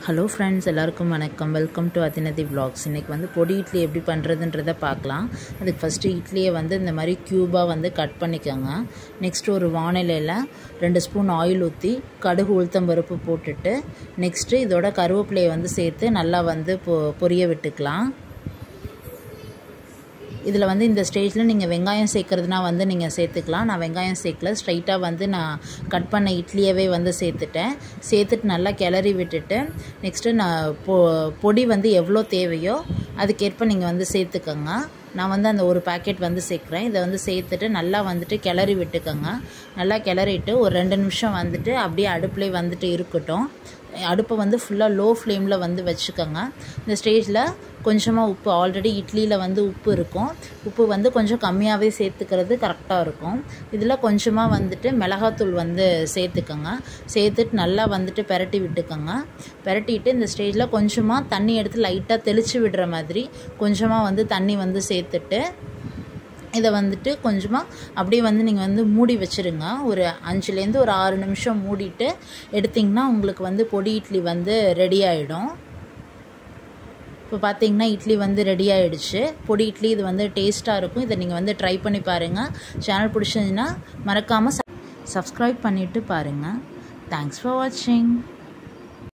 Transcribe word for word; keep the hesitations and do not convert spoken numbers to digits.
Hello friends, எல்லாருக்கும் வணக்கம். Welcome to அதினதி vlogs. இன்றைக்கி வந்து பொடி இட்லி எப்படி பண்ணுறதுன்றதை பார்க்கலாம். அதுக்கு ஃபஸ்ட்டு இட்லியை வந்து இந்த மாதிரி க்யூபாக வந்து கட் பண்ணிக்கோங்க. நெக்ஸ்ட்டு ஒரு வானிலையில் ரெண்டு ஸ்பூன் ஆயில் ஊற்றி கடுகு உளுத்தம்பருப்பு போட்டுட்டு நெக்ஸ்ட்டு இதோட கருவேப்பிலையை வந்து சேர்த்து நல்லா வந்து பொ பொரிய விட்டுக்கலாம். இதில் வந்து இந்த ஸ்டேஜில் நீங்கள் வெங்காயம் சேர்க்குறதுனா வந்து நீங்கள் சேர்த்துக்கலாம். நான் வெங்காயம் சேர்க்கல, ஸ்ட்ரைட்டாக வந்து நான் கட் பண்ண இட்லியவே வந்து சேர்த்துட்டேன். சேர்த்துட்டு நல்லா கிளறி விட்டுட்டு நெக்ஸ்ட்டு நான் பொ பொடி வந்து எவ்வளோ தேவையோ அதுக்கேற்ப நீங்கள் வந்து சேர்த்துக்கோங்க. நான் வந்து அந்த ஒரு பேக்கெட் வந்து சேர்க்குறேன். இதை வந்து சேர்த்துட்டு நல்லா வந்துட்டு கிளறி விட்டுக்கோங்க. நல்லா கிளறிட்டு ஒரு ரெண்டு நிமிஷம் வந்துட்டு அப்படியே அடுப்புலேயே வந்துட்டு இருக்கட்டும். அடுப்பை வந்து ஃபுல்லாக லோ ஃப்ளேமில் வந்து வச்சுக்கோங்க. இந்த ஸ்டேஜில் கொஞ்சமாக உப்பு, ஆல்ரெடி இட்லியில் வந்து உப்பு இருக்கும், உப்பு வந்து கொஞ்சம் கம்மியாகவே சேர்த்துக்கிறது கரெக்டாக இருக்கும். இதில் கொஞ்சமாக வந்துட்டு மிளகாத்தூள் வந்து சேர்த்துக்கோங்க. சேர்த்துட்டு நல்லா வந்துட்டு பெரட்டி விட்டுக்கோங்க. பெரட்டிட்டு இந்த ஸ்டேஜில் கொஞ்சமாக தண்ணி எடுத்து லைட்டாக தெளித்து விடுற மாதிரி கொஞ்சமாக வந்து தண்ணி வந்து சேர்த்துட்டு இதை வந்துட்டு கொஞ்சமாக அப்படியே வந்து நீங்கள் வந்து மூடி வச்சுருங்க. ஒரு அஞ்சுலேருந்து ஒரு ஆறு நிமிஷம் மூடிட்டு எடுத்திங்கன்னா உங்களுக்கு வந்து பொடி இட்லி வந்து ரெடி ஆகிடும். இப்போ பார்த்தீங்கன்னா இட்லி வந்து ரெடி ஆகிடுச்சு. பொடி இட்லி இது வந்து டேஸ்ட்டாக இருக்கும். இதை நீங்கள் வந்து ட்ரை பண்ணி பாருங்கள். சேனல் பிடிச்சிருந்துன்னா மறக்காமல் சப்ஸ்கிரைப் பண்ணிவிட்டு பாருங்கள். தேங்க்ஸ் ஃபார் வாட்சிங்.